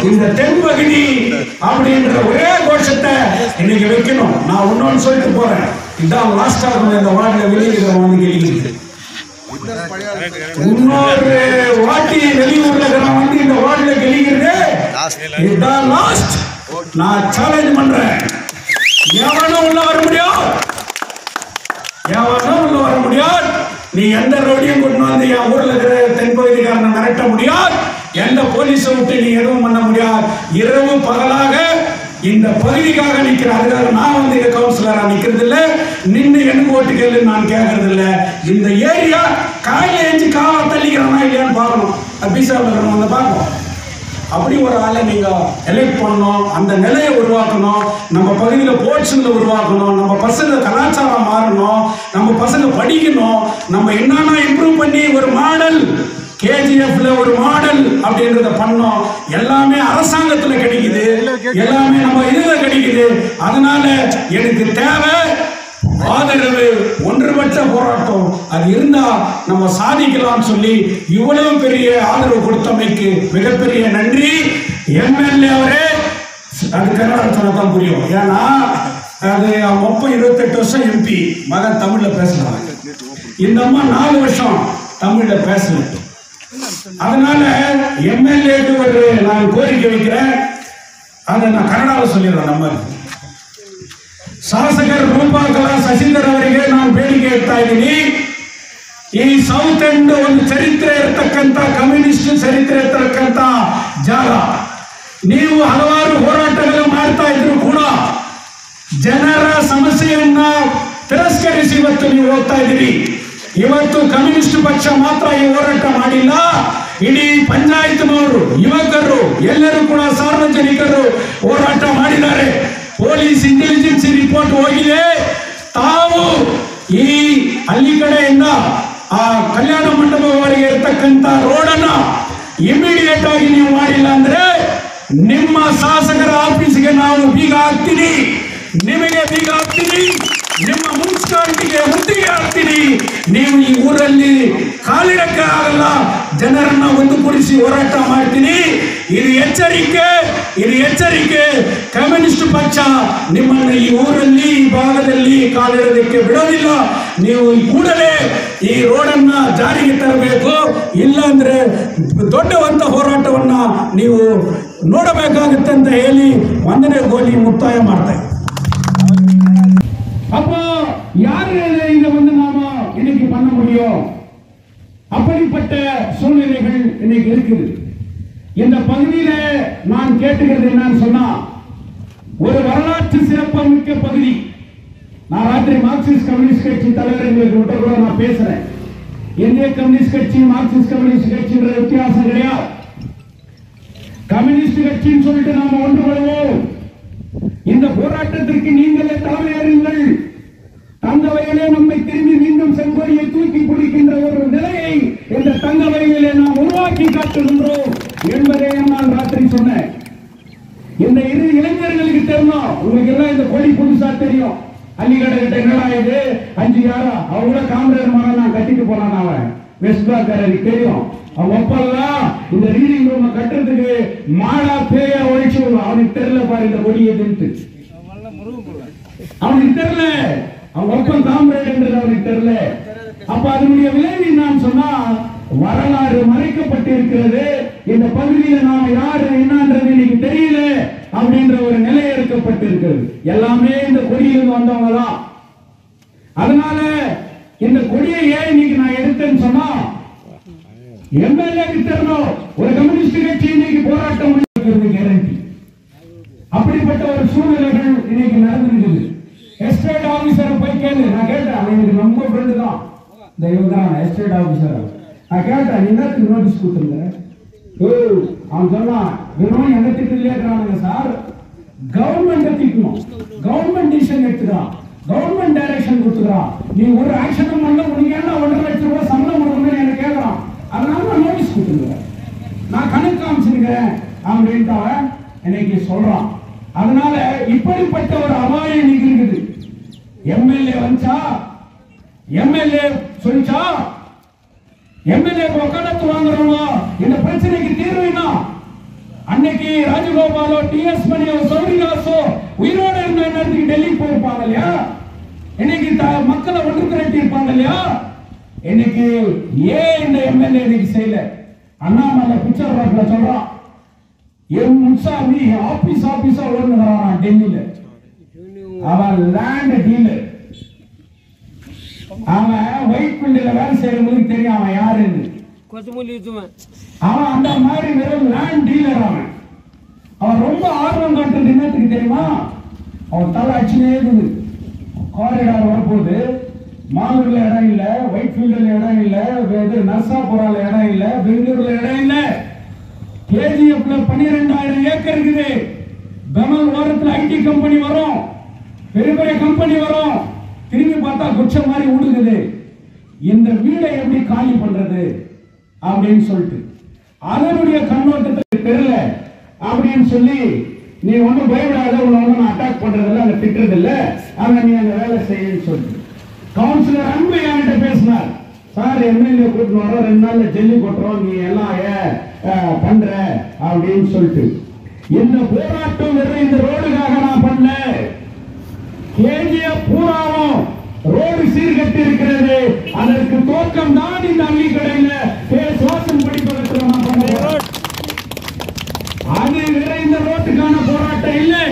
இந்த தென்பகுதி அப்படின்ற ஒரே கோஷத்தை இன்னைக்கு வைக்கணும். நான் ஒன்னொன்னு சொல்லிட்டு போறேன். இதான் லாஸ்டா இந்த வார்டுல வெளியிருக்கிறவங்க வந்து கேள்வி இன்னொரு வாட்டி வெளியூர்ல வந்து இந்த வார்டுல கெளிக்கிறது இதுதான் லாஸ்ட். நான் சேலஞ்ச் பண்றேன். எவனும் உள்ள வர முடியாது, எவனும் உள்ள வர முடியாது. நீ எந்த ரோடியும் கொண்டு வந்து என் ஊர்ல இருக்கிற தென்பகுதிக்காரனை மிரட்ட முடியாது. எந்த போலீஸை விட்டு நீ எதுவும் பண்ண முடியாது. இரவு பகலாக இந்த பகுதிக்காக நிற்கிற, அதுக்காக நான் வந்து கவுன்சிலரா நிக்கிறது இல்லை, நின்று எனக்கு ஓட்டு கேள்வி நான் கேட்கறது இல்லை. இந்த ஏரியா காலையில ஏஞ்சி காவா தள்ளிக்கிறானா இல்லையான்னு பார்க்கணும். பீசாவில் இருக்கிறவங்க வந்து பார்க்கணும். அப்படி ஒரு ஆளை நீங்க எலெக்ட் பண்ணணும். அந்த நிலையை உருவாக்கணும். நம்ம பகுதியில் போர்ட்ஸுங்களை உருவாக்கணும். நம்ம பசங்க கலாச்சாரம் மாறணும். நம்ம பசங்க படிக்கணும். நம்ம என்னன்னா இம்ப்ரூவ் பண்ணி ஒரு மாடல் கேஜிஎஃப்ல ஒரு மாடல் அப்படின்றத பண்ணோம். எல்லாமே அரசாங்கத்துல கிடைக்குது, எல்லாமே நம்ம இதுல கிடைக்குது. அதனால எனக்கு தேவை ஆதரவு, ஒன்றுபட்ட போராட்டம். அது இருந்தா நம்ம சாதிக்கலாம் சொல்லி இவ்வளவு பெரிய ஆதரவு கொடுத்தமைக்கு மிகப்பெரிய நன்றி. எம்எல்ஏ அவரே, அது கன்னடத்துல தான் புரியும். ஏன்னா அது மொத்தம் 28 வருஷம் எம்பி, மகன் தமிழ்ல பேசுறாங்க. இந்த அம்மா 4 வருஷம் தமிழ்ல பேசல. அதனால எம்எல்ஏக்கு ஒரு நான் கோரிக்கை வைக்கிறேன். அதை நான் கன்னடாவில் சொல்லிடுறேன். நம்ம ಶಾಸಕರು ರೂಪಾಕಲ ಶಶಿಧರ್ ಅವರಿಗೆ ನಾನು ಬೇಡಿಕೆ ಇಡ್ತಾ ಇದ್ದೀನಿ. ಈ ಸೌತ್ ಎಂಡ್ ಒಂದು ಚರಿತ್ರೆ ಇರತಕ್ಕಂತ, ಕಮ್ಯುನಿಸ್ಟ್ ಚರಿತ್ರೆ ಇರತಕ್ಕಂತ ಜಾಗ. ನೀವು ಹಲವಾರು ಹೋರಾಟಗಳು ಮಾಡ್ತಾ ಇದ್ರು ಕೂಡ ಜನರ ಸಮಸ್ಯೆಯನ್ನ ತಿರಸ್ಕರಿಸಿ ಇವತ್ತು ನೀವು ಹೋಗ್ತಾ ಇದ್ದೀರಿ. ಇವತ್ತು ಕಮ್ಯುನಿಸ್ಟ್ ಪಕ್ಷ ಮಾತ್ರ ಈ ಹೋರಾಟ ಮಾಡಿಲ್ಲ. ಇಡೀ ಪಂಚಾಯತ್ನವರು, ಯುವಕರು ಎಲ್ಲರೂ ಕೂಡ ಸಾರ್ವಜನಿಕರು ಹೋರಾಟ ಮಾಡಿದ್ದಾರೆ. ಪೊಲೀಸ್ ಇಂಟೆಲಿಜೆನ್ಸ್ ರಿಪೋರ್ಟ್ ಹೋಗಿದೆ. ತಾವು ಈ ಹಳ್ಳಿ ಕಡೆಯಿಂದ ಆ ಕಲ್ಯಾಣ ಮಂಟಪವರೆಗೆ ಇರತಕ್ಕಂತ ರೋಡನ್ನ ಇಮಿಡಿಯೇಟ್ ಆಗಿ ನೀವು ಮಾಡಿಲ್ಲ ಅಂದ್ರೆ ನಿಮ್ಮ ಶಾಸಕರ ಆಫೀಸ್ಗೆ ನಾವು ಬೀಗ ಹಾಕ್ತೀನಿ, ನಿಮಗೆ ಬೀಗ ಹಾಕ್ತೀನಿ, ನಿಮ್ಮ ಮುನ್ಸಿಪಾಲಿಟಿಗೆ ಮುತ್ತಿಗೆ ಹಾಕ್ತೀನಿ. ನೀವು ಈ ಊರಲ್ಲಿ ಕಾಲಿಡಕ್ಕೆ ಆಗಲ್ಲ. ಜನರನ್ನ ಒಂದುಗೂಡಿಸಿ ಹೋರಾಟ ಮಾಡ್ತೀನಿ. ಇದು ಎಚ್ಚರಿಕೆ, ಇದು ಎಚ್ಚರಿಕೆ. ಕಮ್ಯುನಿಸ್ಟ್ ಪಕ್ಷ ನಿಮ್ಮನ್ನು ಈ ಊರಲ್ಲಿ, ಈ ಭಾಗದಲ್ಲಿ ಕಾಲಿಡೋದಕ್ಕೆ ಬಿಡೋದಿಲ್ಲ. ನೀವು ಕೂಡಲೇ ಈ ರೋಡನ್ನ ಜಾರಿಗೆ ತರಬೇಕು. ಇಲ್ಲ ಅಂದ್ರೆ ದೊಡ್ಡವಂತ ಹೋರಾಟವನ್ನ ನೀವು ನೋಡಬೇಕಾಗುತ್ತೆ ಅಂತ ಹೇಳಿ 1ನೇ ಗೋಲಿ ಮುಕ್ತಾಯ ಮಾಡ್ತಾರೆ. அப்போ யாரு இதை வந்து நாம இன்னைக்கு பண்ண முடியும்? அப்படிப்பட்ட சூழ்நிலைகள் இன்னைக்கு இருக்குது. இந்த பகுதியில நான் கேட்டுக்கிறது என்னன்னு சொன்னா, ஒரு வரலாற்று சிறப்புமிக்க பகுதி. நான் ராத்திரி மார்க்சிஸ்ட் கம்யூனிஸ்ட் கட்சி தலைவர் எங்களுக்கு விட்ட கூட நான் பேசுறேன். இந்திய கம்யூனிஸ்ட் கட்சி மார்க்சிஸ்ட் கம்யூனிஸ்ட் கட்சின்ற வித்தியாசம் கிடையாது. கம்யூனிஸ்ட் கட்சின்னு சொல்லிட்டு நாம ஒன்றுபடுவோம். இந்த போராட்டத்திற்கு நீங்களே தலைமையேறுங்கள். தங்க வயலே நம்மை திரும்பி மீண்டும் செங்கோடியை தூக்கி பிடிக்கின்ற ஒரு நிலையை இந்த தங்க வயலிலே நாம் உருவாக்கி காட்டுகின்றோம் என்பதை நான் ராத்திரி சொன்னேன். இந்த இரு இளைஞர்களுக்கு தெரியும். உங்களுக்கு எல்லாம் இந்த கொடி புதுசா தெரியும். அள்ளிக்கடை கிட்ட என்னடா இது 5 யாரா அவங்கள காமரேஜர் மரம் நான் கட்டிட்டு போனான். அவன் வெஸ்ட் பாக்கருக்கு தெரியும். அவன் ஒப்பெல்லாம் இந்த ரீடிங் ரூம் கட்டுறதுக்கு மாடா பேயா ஒழிச்சு அவனுக்கு தெரியல பாரு இந்த கொடியை தின்ட்டு. அவனுக்கு தெரியல, அவன் ஒப்பம் காமரேஜர் அவனுக்கு தெரியல. அப்ப அதனுடைய விளைவு நான் சொன்னா, வரலாறு மறைக்கப்பட்டிருக்கிறது. இந்த பகுதியில் நாம யாரு என்னன்றது இன்னைக்கு தெரியல அப்படின்ற ஒரு நிலை எடுக்கப்பட்டிருக்கிறது. எல்லாமே இந்த கொடியிலிருந்து வந்தவங்க தான். அதனால இந்த கொடியை ஏன் இன்னைக்கு நான் எடுத்தேன்னு சொன்னா, எம்எல்ஏக்கு தெரியணும் ஒரு கம்யூனிஸ்ட் கட்சி இன்னைக்கு போராட்டம் கேரண்டி. அப்படிப்பட்ட ஒரு சூழ்நிலைகள் இன்னைக்கு நடந்திருக்குது. எஸ்டேட் ஆபீசரை போய் கேளு. நான் கேட்டேன், அவனுக்கு நம்ம ஃப்ரெண்டு தான், இந்த இவங்க தான் எஸ்டேட் ஆபீசர். நான் கேட்டேன், நீ என்ன நோட்டீஸ் கொடுத்துருந்த? அவன் சொன்னான், வெறும் எங்க திட்டத்திலே இருக்கிறானுங்க சார், கவர்மெண்ட் திட்டணும், கவர்மெண்ட் டிசிஷன் எடுத்துக்கிறான், கவர்மெண்ட் டைரக்ஷன் கொடுத்துக்கிறான், நீ ஒரு ஆக்ஷனும் பண்ணல, உனக்கு என்ன 1.5 லட்சம் ரூபாய் சம்பளம் கொடுக்கணும்னு எனக்கு கேட்கறான். அதனால நான் நோட்டீஸ் கொடுத்துருக்கேன், நான் கணக்கு காமிச்சிருக்கேன் அப்படின்ட்டு அவன் இன்னைக்கு சொல்றான். அதனால இப்படிப்பட்ட ஒரு அபாயம் இன்னைக்கு இருக்குது. எம்எல்ஏ வந்துச்சா, எம்எல்ஏ சொல்லிச்சா, எம்எல்ஏ வக்காலத்து வாங்குறவங்க இந்த பிரச்சனைக்கு தீர்வு என்ன? அன்னைக்கு ராஜகோபாலோ டிஎஸ் மணியோ சௌரிதாசோ உயிரோட இருந்த நேரத்துக்கு டெல்லி போயிருப்பாங்க இல்லையா? இன்னைக்கு மக்களை ஒன்று திரட்டி இருப்பாங்க இல்லையா? இன்னைக்கு ஏன் இந்த எம்எல்ஏ இன்னைக்கு செய்யல? அண்ணாமலை பிக்சர் ரோட்ல சொல்றான், என் முன்சாமி ஆபீஸா ஓடுறான் டெல்லியில. அவன் லேண்ட் டீலர். அவன் ஒயிட் பில்டிங்ல வேலை செய்யறவங்களுக்கு தெரியும் அவன் யாருன்னு. அவன் அந்த மாதிரி வெறும் லேண்ட் டீலர். அவன் ரொம்ப ஆர்வம் காட்டுறது என்னத்துக்கு தெரியுமா? அவன் தலை அச்சுனே இருக்குது. காரிடார் வரப்போகுது, மாலூர்ல இடம் இல்ல, ஒயிட் ஃபீல்ட்ல இடம் இல்ல, நர்சாபுரால இடம் இல்ல, பெங்களூர்ல இடம் இல்ல. கேஜிஎஃப்ல 12,000 ஏக்கர் இருக்குது. பெமல் ஓரத்தில் ஐடி கம்பெனி வரும், பெரிய பெரிய கம்பெனி வரும். திரும்பி பார்த்தா குச்ச மாதிரி ஊடுகுது. இந்த வீடை எப்படி காலி பண்றது அப்படின்னு சொல்லிட்டு அதனுடைய கண்ணோட்டத்தில் தெரியல அப்படின்னு சொல்லி, நீ ஒன்னும் பயப்படாத, ஒன்னும் அட்டாக் பண்றதில்ல, அந்த திட்டுறது இல்ல, ஆனா நீ அந்த வேலை செய்யன்னு சொல்லிட்டு கவுன்சிலர் அன்பு என்கிட்ட பேசினார். சார் எம்எல்ஏ கூட்டு வரோம், 2 நாள்ல ஜெல்லி கொட்டுறோம், நீ எல்லாம் பண்ற அப்படின்னு சொல்லிட்டு. இந்த போராட்டம் வெறும் இந்த ரோடுக்காக நான் பண்ணல. கேஜிஎஃப் பூராவும் ரோடு சீர்கட்டி இருக்கிறது. அதற்கு தோக்கம் தான் இந்த அள்ளி கடையில சுவாசம் படிப்பதற்கு நான் பண்ணுறேன். அது வேற இந்த ரோட்டுக்கான போராட்டம் இல்லை.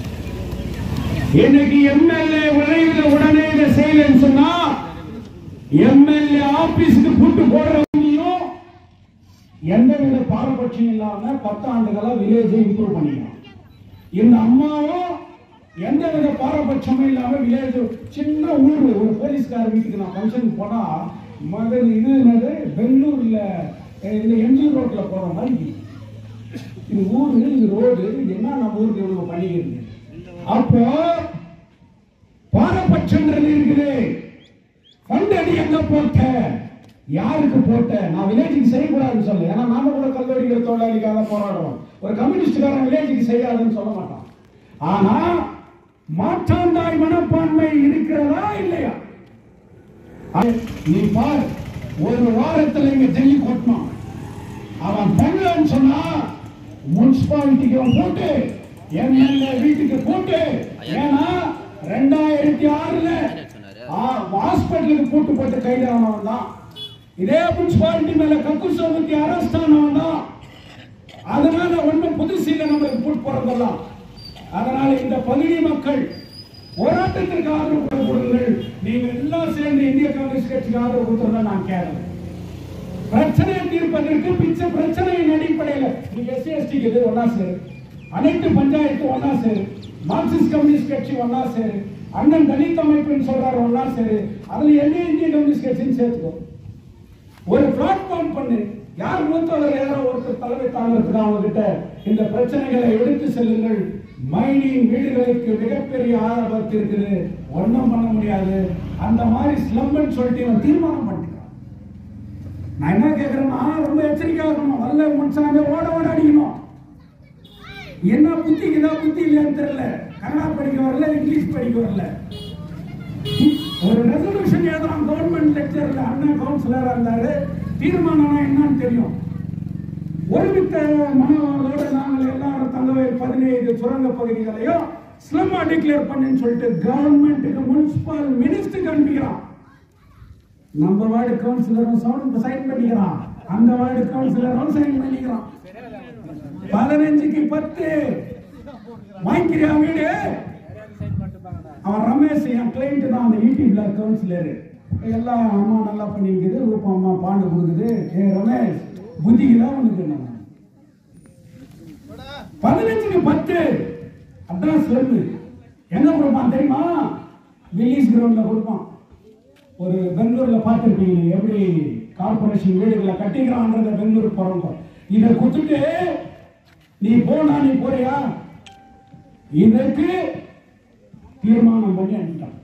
இன்னைக்கு எம்எல்ஏ விரைவில் உடனே இதை செய்யலன்னு சொன்னா எம்எல்ஏ ஆபீஸுக்கு கூட்டு போடுறவங்களையும் எந்தவித பாரபட்சம் இல்லாம 10 ஆண்டுகளா வில்லேஜை இம்ப்ரூவ் பண்ணிக்கலாம். இந்த அம்மாவும் எந்தவித பாரபட்சமும் இல்லாம வில்லேஜ் சின்ன ஊர், ஒரு போலீஸ்கார வீட்டுக்கு நான் ஃபங்க்ஷனுக்கு போனா மகன் இது பெங்களூர்ல இந்த எம்ஜி ரோட்ல போற மாதிரி இது ஊரு, இது ரோடு, இது என்ன நம்ம ஊருக்கு இவ்வளவு பண்ணிக்கிறது. அப்போ பாரபட்சம்ன்றது இருக்குது. ஃபண்ட் அடி எங்க போட்ட, யாருக்கு போட்ட? நான் வில்லேஜுக்கு செய்யக்கூடாதுன்னு சொல்ல, ஏன்னா நாம கூட கல்லூரிக்கிற தொழிலாளிக்காக போராடுறோம். ஒரு கம்யூனிஸ்டுக்காரன் வில்லேஜுக்கு செய்யாதுன்னு சொல்ல மாட்டான். ஆனா மாற்றாந்தாய் மனப்பான்மை இருக்கிறதா இல்லையா? நீ பார், ஒரு வாரத்தில் இங்க ஜெல்லி கொட்டணும். அவன் பண்ணலன்னு சொன்னா முனிசிபாலிட்டிக்கு போட்டு, எம்எல்ஏ வீட்டுக்கு போட்டு, ஏன்னா 2006ல ஹாஸ்பிட்டலுக்கு கூட்டு போட்டு கைதானவன் தான். இதே முனிசிபாலிட்டி மேல கக்கூச ஊத்தி அரெஸ்ட் ஆனவன் தான். அதனால ஒன்றும் புதுசில நம்மளுக்கு கூட்டு போறதெல்லாம். அதனால இந்த பகுதி மக்கள் போராட்டத்திற்கு ஆதரவு கொடுங்கள். நீங்க எல்லாம் சேர்ந்து இந்திய கம்யூனிஸ்ட் கட்சிக்கு ஆதரவு கொடுத்தா நான் கேட்கிறேன். பிரச்சனையை தீர்ப்பதற்கு பிச்சை பிரச்சனையின் அடிப்படையில் நீங்க எஸ்சி எஸ்டிக்கு ஒன்னா சேரு, அனைத்து பஞ்சாயத்து ஒன்னா சேரு, மார்க்சிஸ்ட் கம்யூனிஸ்ட் கட்சி ஒன்னா சேரு, அண்ணன் தலித் அமைப்புன்னு சொல்றாரு ஒன்னா சேரு, அதுல என்ன இந்திய கம்யூனிஸ்ட் கட்சின்னு சேர்த்துக்கோ. ஒரு பிளாட்ஃபார்ம் பண்ணு. யார் மூத்தவர் யாரோ ஒருத்தர் தலைமை தாங்கிறதுக்கு அவங்க கிட்ட இந்த பிரச்சனைகளை எடுத்து செல்லுங்கள். மைனிங் வீடுகளுக்கு மிகப்பெரிய ஆபத்து இருக்குது, ஒன்றும் பண்ண முடியாது. அந்த மாதிரி ஸ்லம்னு சொல்லிட்டு இவன் தீர்மானம் பண்ணிக்கிறான். நான் என்ன கேட்கிறேன்னா, ரொம்ப எச்சரிக்கையா இருக்கணும். வல்ல முன்சாமி ஓட அடிக்கணும். என்ன புத்திக்குதா புத்தி இல்லையான்னு தெரியல. கன்னடா படிக்க வரல, இங்கிலீஷ் படிக்க வரல. ஒரு ரெசல்யூஷன் எழுதுறான் கவர்மெண்ட் லெக்சர்ல. அண்ணன் கவுன்சிலரா இருந்தாரு. தீர்மானம் என்னன்னு தெரியும். ஒருமித்த மனோவோட நாங்கள் எல்லாரும் தங்கவேல் 15 சுரங்க பகுதிகளையும் ஸ்லம்மா டிக்ளேர் பண்ணுன்னு சொல்லிட்டு கவர்மெண்ட்டுக்கு முனிசிபல் மினிஸ்டருக்கு அனுப்பிக்கிறான். நம்ம வார்டு கவுன்சிலரும் சைன் பண்ணிக்கிறான், அந்த வார்டு கவுன்சிலரும் சைன் பண்ணிக்கிறான். 15க்கு 10 வாங்கிக்கிறியா வீடு? அவன் ரமேஷ் என் கிளைண்ட் தான், அந்த யூடியூப்ல கவுன்சிலர். எல்லாம் அம்மா நல்லா பண்ணிருக்குது, ரூபா அம்மா பாண்டு கொடுக்குது. ரமேஷ் புத்திக்குதான் உனக்கு 15க்கு 10 அதான் சொல்லு. எங்க கொடுப்பான் தெரியுமா? வில்லிஸ் கிரவுண்ட்ல கொடுப்பான். ஒரு பெங்களூர்ல பார்த்துருப்பீங்க எப்படி கார்பரேஷன் வீடுகளை கட்டிக்கிறான்றத. பெங்களூர் போறவங்க இதை கொடுத்துட்டு நீ போனா, நீ போறியா? இதற்கு தீர்மானம் பண்ணி அனுப்பிட்டான்.